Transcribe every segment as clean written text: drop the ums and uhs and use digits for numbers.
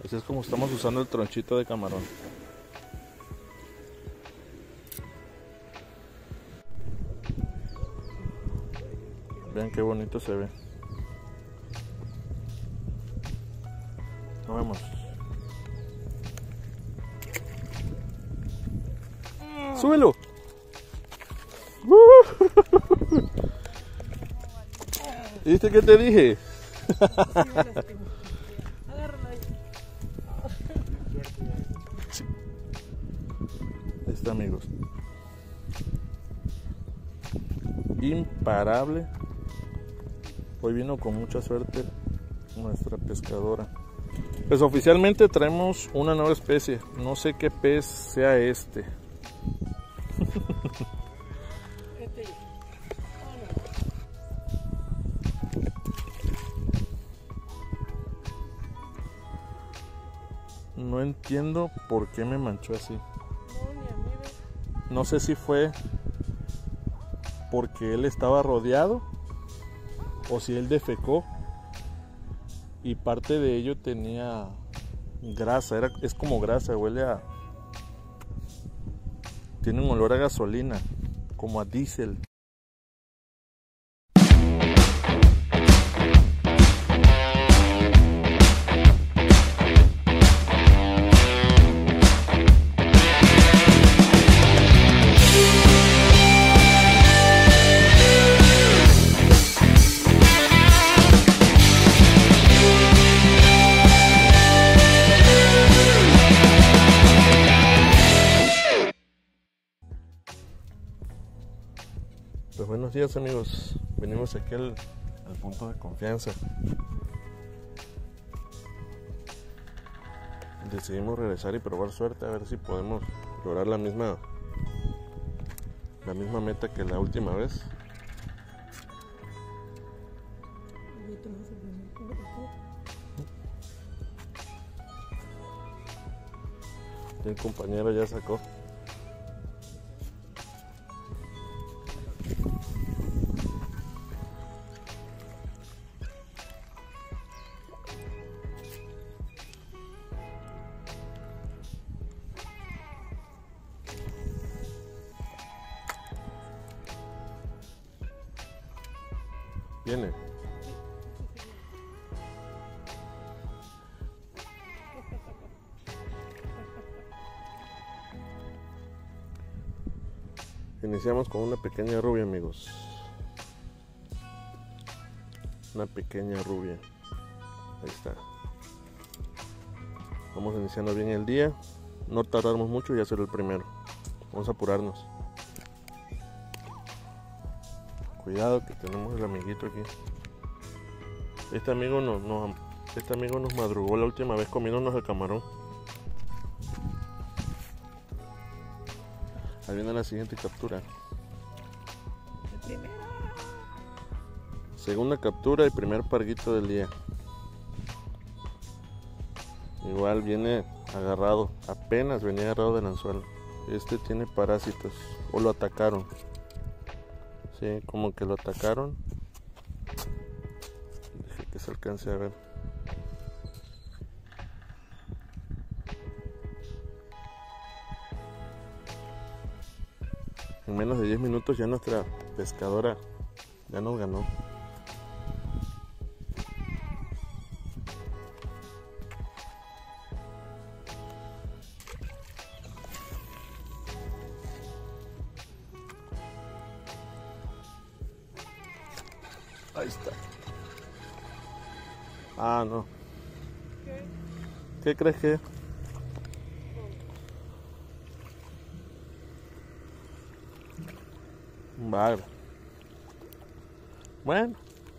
Así es como estamos usando el tronchito de camarón. Vean qué bonito se ve. Nos vemos. ¡Súbelo! ¿Viste qué te dije? Sí. Ahí está, amigos. Imparable. Hoy vino con mucha suerte nuestra pescadora. Pues oficialmente traemos una nueva especie. No sé qué pez sea este. No entiendo por qué me manchó así. No sé si fue porque él estaba rodeado o si él defecó y parte de ello tenía grasa. Es como grasa, huele a... Tiene un olor a gasolina, como a diésel. Pues buenos días, amigos, venimos aquí al punto de confianza. Decidimos regresar y probar suerte a ver si podemos lograr la misma meta que la última vez. El compañero ya sacó. Viene. Iniciamos con una pequeña rubia, amigos. Una pequeña rubia. Ahí está. Vamos iniciando bien el día. No tardamos mucho y ya será el primero. Vamos a apurarnos. Cuidado que tenemos el amiguito aquí. Este amigo nos madrugó la última vez comiéndonos el camarón. Ahí viene la siguiente captura. Segunda captura y primer parguito del día. Igual viene agarrado, apenas venía agarrado del anzuelo. Este tiene parásitos o lo atacaron. Sí, como que lo atacaron. Deje que se alcance a ver. En menos de 10 minutos ya nuestra pescadora ya nos ganó. Ahí está. Ah, no. ¿Qué crees que? Vale. Bueno.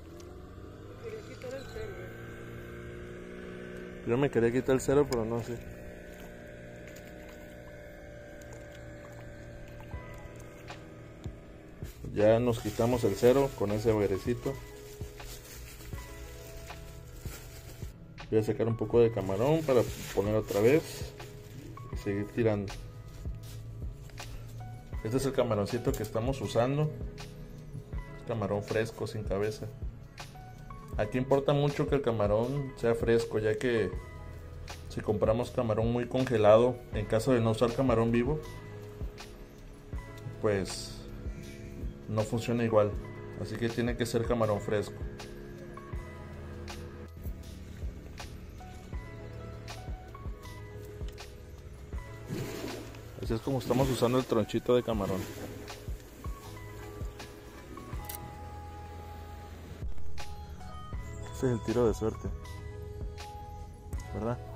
Yo me quería quitar el cero, pero no sé. Ya nos quitamos el cero con ese verecito. Voy a sacar un poco de camarón para poner otra vez y seguir tirando. Este es el camaroncito que estamos usando. Camarón fresco, sin cabeza. Aquí importa mucho que el camarón sea fresco, ya que Si compramos camarón muy congelado, en caso de no usar camarón vivo, pues no funciona igual. Así que tiene que ser camarón fresco. Así es como estamos usando el tronchito de camarón. Ese es el tiro de suerte, ¿verdad?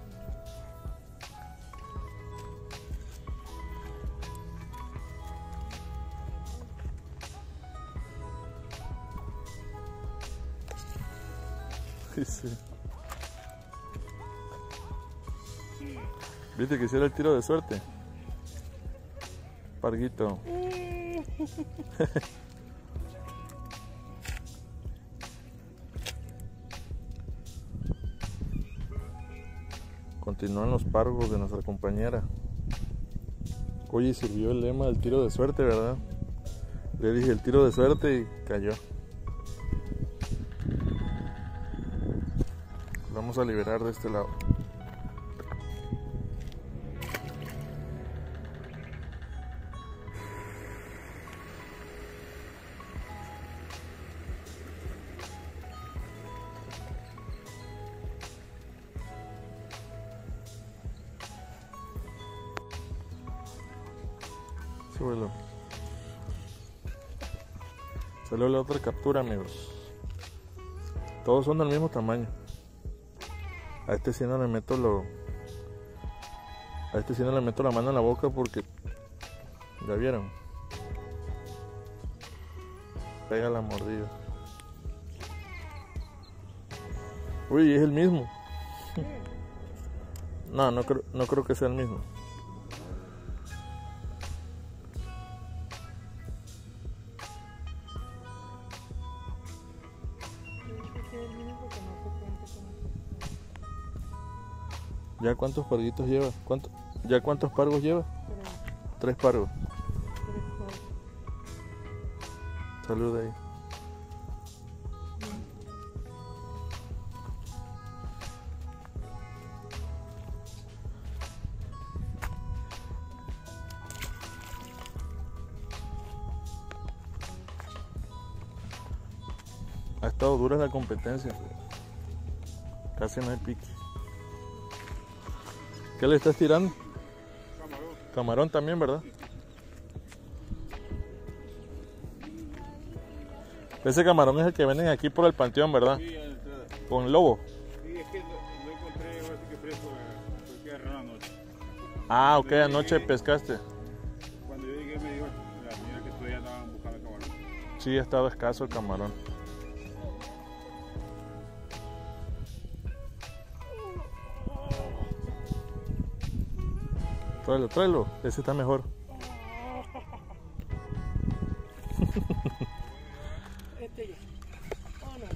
Sí. ¿Viste que hiciera el tiro de suerte? Parguito. Continúan los pargos de nuestra compañera. Oye, sirvió el lema del tiro de suerte, ¿verdad? Le dije el tiro de suerte y cayó. Vamos a liberar de este lado. Súbelo. Salió la otra captura, amigos. Todos son del mismo tamaño. A este sí no le meto la mano en la boca porque ya vieron. Pega la mordida. Uy, es el mismo. No creo que sea el mismo. ¿Ya cuántos parguitos lleva? ¿Ya cuántos pargos lleva? 3 pargos. Salud ahí. Ha estado dura la competencia. Casi no hay pique. ¿Qué le estás tirando? Camarón. Camarón también, ¿verdad? Ese camarón es el que venden aquí por el panteón, ¿verdad? Sí, a la entrada. Con lobo. Sí, es que lo encontré ahora sí que fresco porque agarré anoche. Ah, ok, anoche pescaste. Cuando yo llegué me dijo la señora que todavía andaban buscando el camarón. Sí, ha estado escaso el camarón. Tráelo, ese está mejor. Este ya. Oh, no.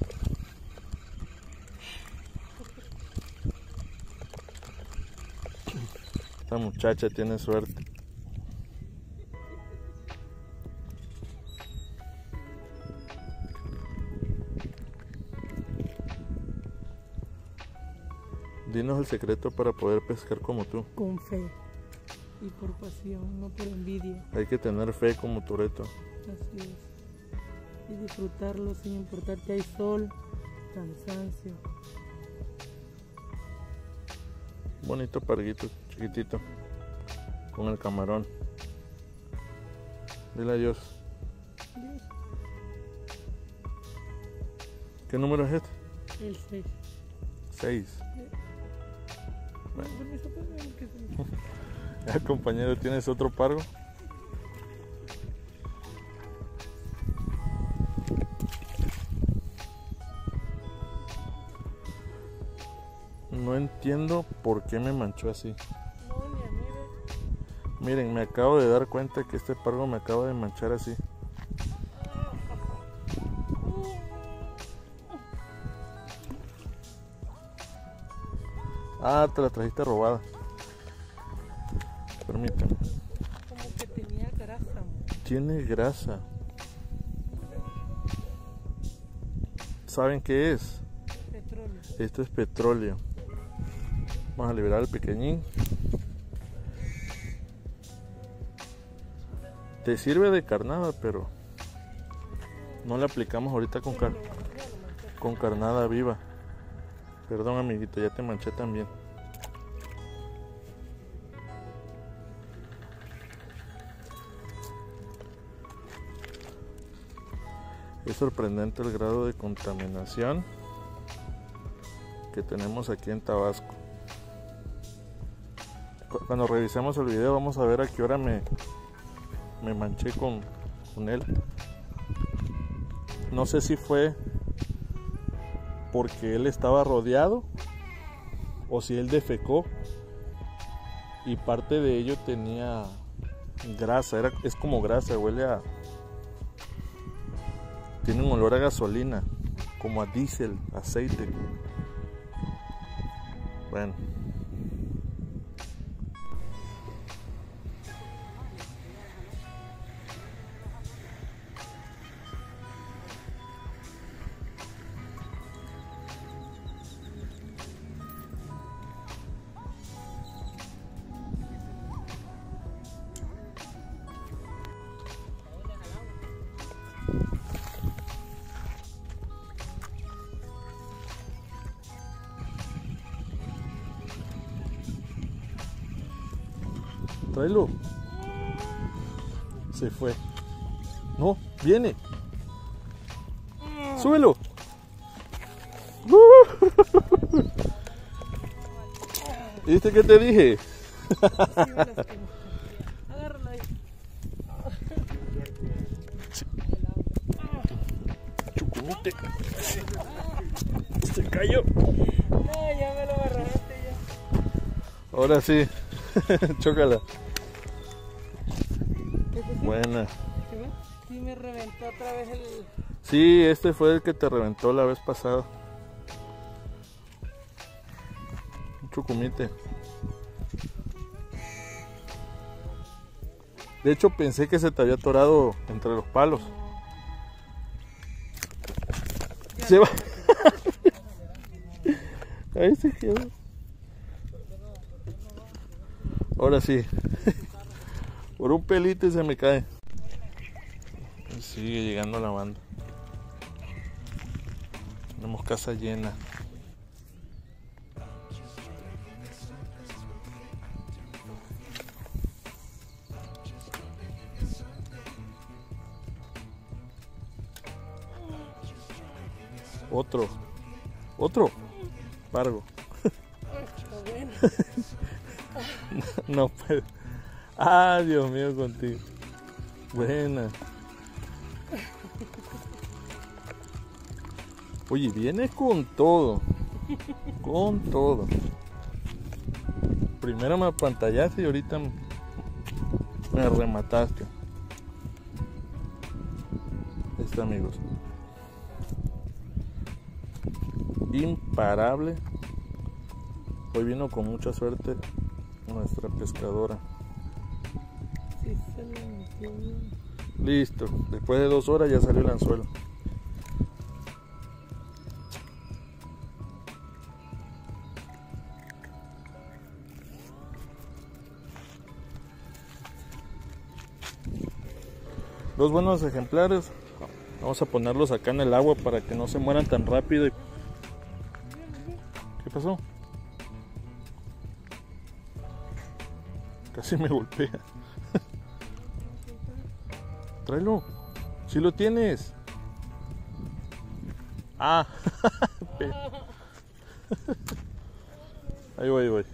Esta muchacha tiene suerte. Dinos el secreto para poder pescar como tú. Con fe y por pasión, no por envidia. Hay que tener fe como Toretto. Así es. Y disfrutarlo sin importar que hay sol, cansancio. Bonito parguito, chiquitito. Con el camarón. Dile adiós. Dios, ¿Qué número es este? el 6. 6. Permiso, que se... Compañero, ¿tienes otro pargo? No entiendo por qué me manchó así. No, ni a mí, ve. Miren, me acabo de dar cuenta que este pargo me acaba de manchar así. Ah, te la trajiste robada. Permíteme. Como que tenía grasa, amor. Tiene grasa. ¿Saben qué es? Petróleo. Esto es petróleo. Vamos a liberar al pequeñín. Te sirve de carnada, pero no le aplicamos ahorita con carnada viva. Perdón, amiguito, ya te manché también. Es sorprendente el grado de contaminación que tenemos aquí en Tabasco. Cuando revisemos el video vamos a ver a qué hora me manché con él. No sé si fue porque él estaba rodeado o si él defecó y parte de ello tenía grasa. Es como grasa, huele a... Tiene un olor a gasolina, como a diésel, aceite. Bueno. Tráelo. Se fue. No, viene. Súbelo. ¿Viste qué te dije? Agárralo ahí. Chucumite. Se cayó. No, ya me lo agarraste ya. Ahora sí. Chócala. Buena. Sí me reventó otra vez el... Sí, este fue el que te reventó la vez pasada. Un chucumite. De hecho pensé que se te había atorado entre los palos. Se va. Ahí se quedó. Ahora sí. Por un pelito y se me cae. Sigue llegando la banda. Tenemos casa llena. Otro. Pargo. No puedo. Ah, Dios mío, contigo. Buena. Oye, vienes con todo. Con todo. Primero me apantallaste y ahorita me remataste. Amigos. Imparable. Hoy vino con mucha suerte nuestra pescadora. Sí, se lo metió bien. Listo, después de 2 horas ya salió el anzuelo. Dos buenos ejemplares. Vamos a ponerlos acá en el agua para que no se mueran tan rápido. ¿Qué pasó? Casi me golpea. Tráelo. Si lo tienes. Ah. Ahí voy.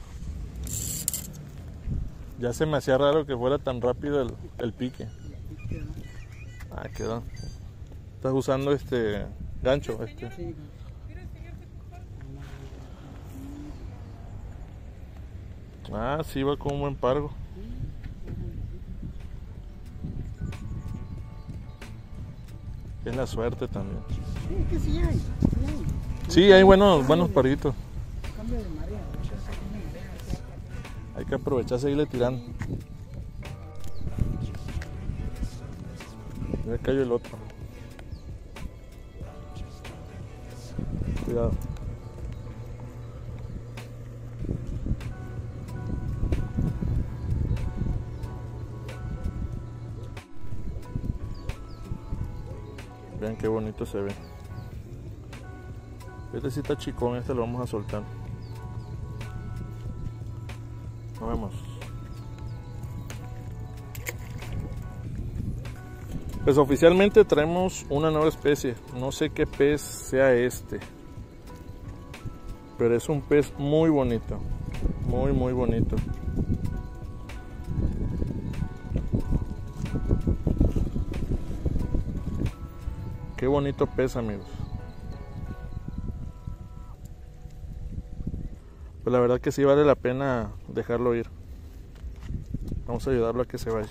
Ya se me hacía raro que fuera tan rápido el pique. Ah, quedó. Estás usando este gancho. Sí. Ah, sí, va con un buen pargo. Es la suerte también. Sí, que sí hay. Sí, hay buenos parguitos. Cambio de marea. Hay que aprovechar, seguirle tirando. Ya cayó el otro. Cuidado. Vean qué bonito se ve. Este sí está chicón, este lo vamos a soltar. Nos vemos. Pues oficialmente traemos una nueva especie. No sé qué pez sea este, pero es un pez muy bonito. Muy bonito. Qué bonito pez, amigos. Pues la verdad que sí vale la pena dejarlo ir. Vamos a ayudarlo a que se vaya.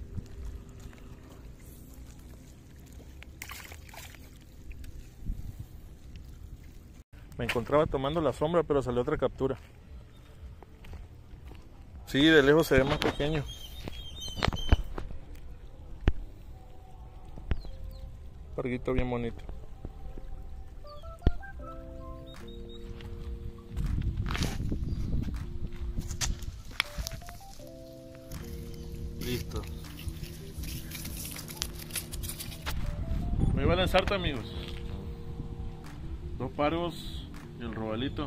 Me encontraba tomando la sombra, pero salió otra captura. Sí, de lejos se ve más pequeño. Parguito bien bonito. Listo. Me iba a lanzarte, amigos. 2 pargos y el robalito.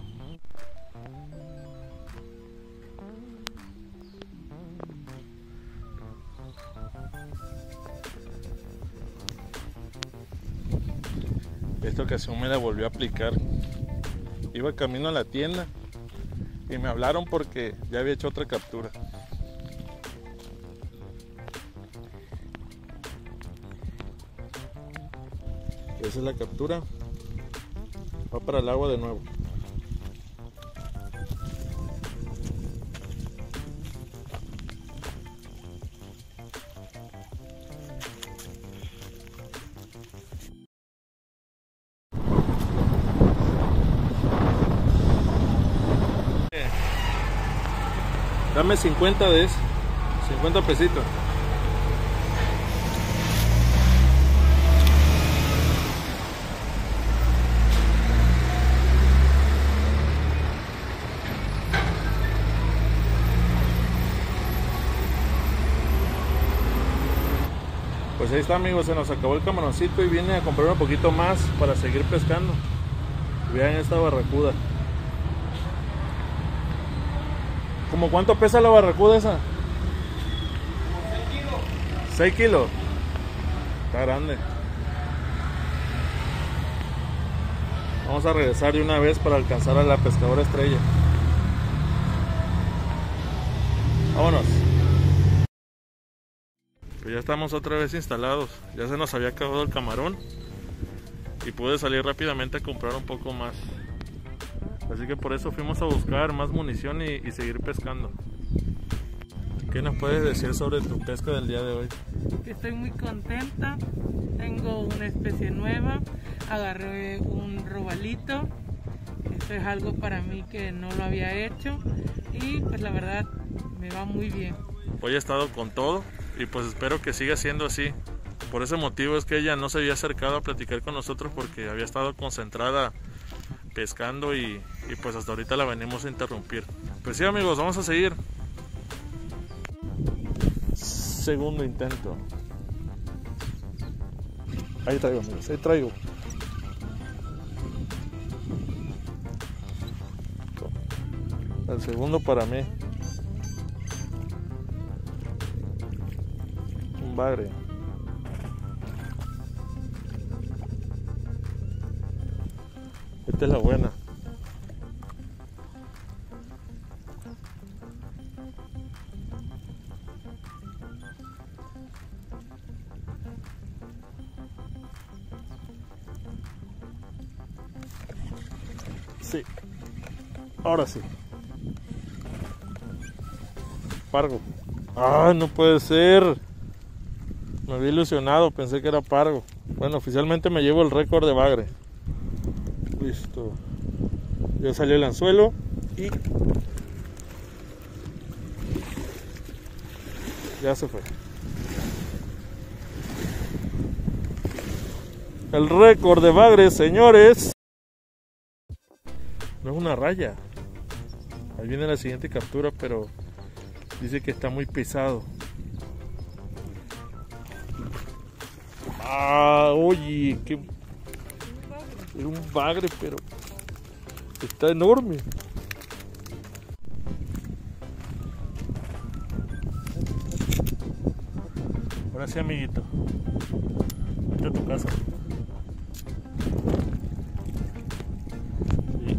Esta ocasión me la volvió a aplicar. Iba camino a la tienda y me hablaron porque ya había hecho otra captura. Esa es la captura. Va para el agua de nuevo. Dame 50 de eso, 50 pesitos. Pues ahí está, amigos, se nos acabó el camaroncito y vine a comprar un poquito más para seguir pescando. Vean esta barracuda. ¿Cómo cuánto pesa la barracuda esa? Como 6 kilos. 6 kilos. Está grande. Vamos a regresar de una vez para alcanzar a la pescadora estrella. Vámonos. Pues ya estamos otra vez instalados. Ya se nos había acabado el camarón y pude salir rápidamente a comprar un poco más. Así que por eso fuimos a buscar más munición y seguir pescando. ¿Qué nos puedes decir sobre tu pesca del día de hoy? Estoy muy contenta. Tengo una especie nueva. Agarré un robalito. Esto es algo para mí que no lo había hecho. Y pues la verdad me va muy bien. Hoy he estado con todo y pues espero que siga siendo así. Por ese motivo es que ella no se había acercado a platicar con nosotros porque había estado concentrada pescando y pues hasta ahorita la venimos a interrumpir. Pues sí, amigos, vamos a seguir. Segundo intento. Ahí traigo, amigos, ahí traigo. El segundo para mí. Un bagre. Esta es la buena. Sí. Ahora sí. Pargo. ¡Ah, no puede ser! Me había ilusionado, pensé que era pargo. Bueno, oficialmente me llevo el récord de bagre. Listo. Ya salió el anzuelo y ya se fue. El récord de bagre, señores. No es una raya. Ahí viene la siguiente captura, pero dice que está muy pesado. Oye, qué... Es un bagre, pero está enorme. Ahora sí, amiguito. Vete a tu casa. Sí.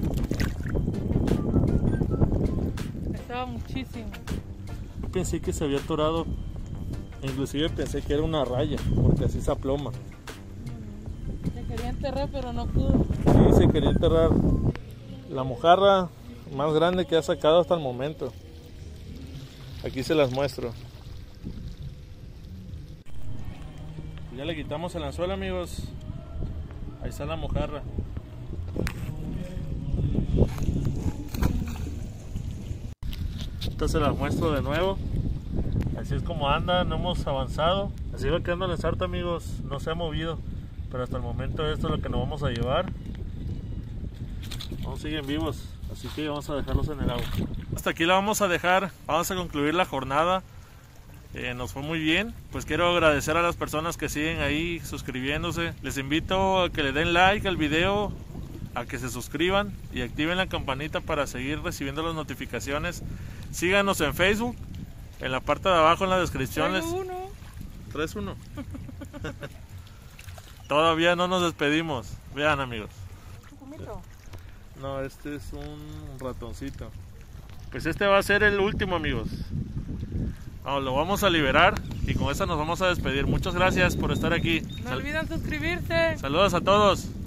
Pesaba muchísimo. Yo pensé que se había atorado. Inclusive pensé que era una raya, porque así se aploma. Se quería enterrar, pero no pudo. Sí, se quería enterrar. La mojarra más grande que ha sacado hasta el momento. Aquí se las muestro. Ya le quitamos el anzuelo, amigos. Ahí está la mojarra. Entonces se las muestro de nuevo. Así es como anda, no hemos avanzado. Así va quedando el ensarto, amigos. No se ha movido, pero hasta el momento esto es lo que nos vamos a llevar. Aún siguen vivos, así que vamos a dejarlos en el agua. Hasta aquí la vamos a dejar. Vamos a concluir la jornada. Nos fue muy bien. Pues quiero agradecer a las personas que siguen ahí suscribiéndose. Les invito a que le den like al video, a que se suscriban y activen la campanita para seguir recibiendo las notificaciones. Síganos en Facebook. En la parte de abajo en la descripción les... ¿Traes uno? Todavía no nos despedimos. Vean, amigos. No, este es un ratoncito. Pues este va a ser el último, amigos. Lo vamos a liberar y con esto nos vamos a despedir. Muchas gracias por estar aquí. No olviden suscribirse. Saludos a todos.